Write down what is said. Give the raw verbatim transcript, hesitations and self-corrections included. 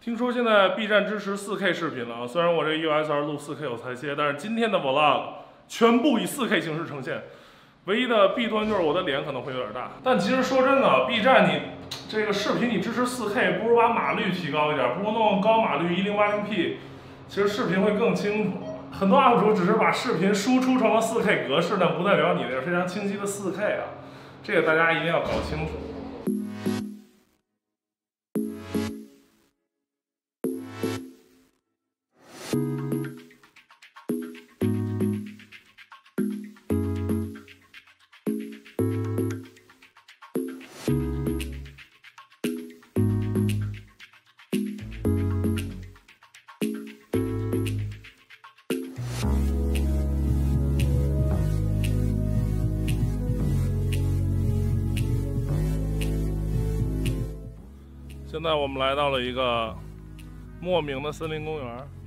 听说现在 B 站支持 四K 视频了啊，虽然我这个 U S R 录 四K 有裁切，但是今天的 Vlog 全部以 四K 形式呈现。唯一的弊端就是我的脸可能会有点大。但其实说真的 ，B 站你这个视频你支持 四K， 不如把码率提高一点，不如弄高码率 一零八零P， 其实视频会更清楚。很多 U P 主只是把视频输出成了 四K 格式，但不代表你这非常清晰的 四K 啊，这个大家一定要搞清楚。现在我们来到了一个莫名的森林公园。